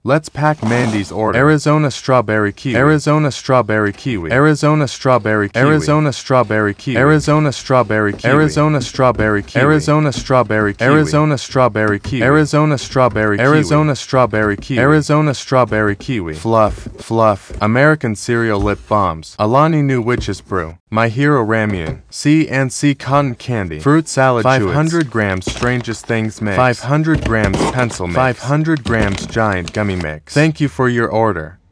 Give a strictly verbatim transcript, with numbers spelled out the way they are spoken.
Let's pack Mandy's order. Arizona strawberry kiwi. Arizona strawberry kiwi. Arizona strawberry kiwi. Arizona strawberry kiwi. Arizona strawberry kiwi. Arizona strawberry kiwi. Arizona strawberry kiwi. Arizona strawberry kiwi. Arizona strawberry kiwi. Arizona strawberry kiwi. Arizona strawberry kiwi. Fluff, fluff. American cereal lip balms. Alani New Witch's Brew. My Hero Ramyun. C and C cotton candy. Fruit salad five hundred grams strangest things mix. five hundred grams pencil mix. five hundred grams giant gummy mix. Thank you for your order.